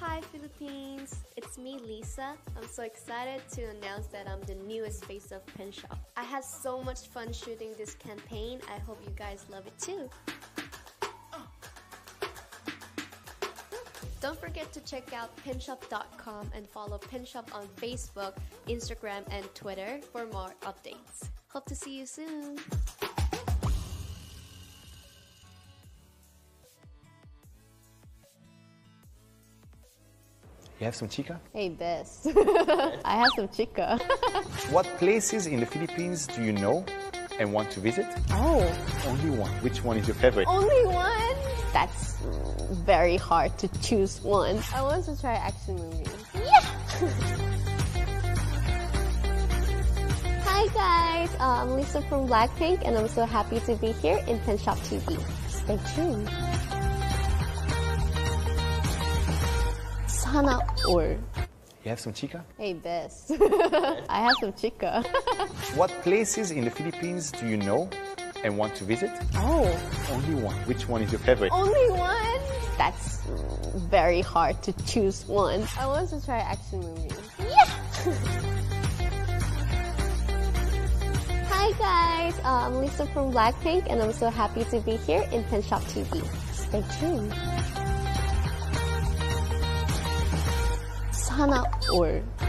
Hi Philippines, it's me Lisa. I'm so excited to announce that I'm the newest face of Penshoppe. I had so much fun shooting this campaign. I hope you guys love it too. Don't forget to check out Penshoppe.com and follow Penshoppe on Facebook, Instagram, and Twitter for more updates. Hope to see you soon. You have some chika? Hey, best. I have some chika. What places in the Philippines do you know and want to visit? Oh. Only one. Which one is your favorite? Only one? That's very hard to choose one. I want to try action movies. Yeah! Hi guys, I'm Lisa from Blackpink and I'm so happy to be here in Penshoppe TV. Stay tuned. Sanaol. You have some chika? Hey, best. I have some chika. What places in the Philippines do you know and want to visit? Oh. Only one. Which one is your favorite? Only one? That's very hard to choose one. I want to try action movies. Yeah! Hi guys, I'm Lisa from Blackpink and I'm so happy to be here in Penshoppe TV. Stay tuned. Sanaol.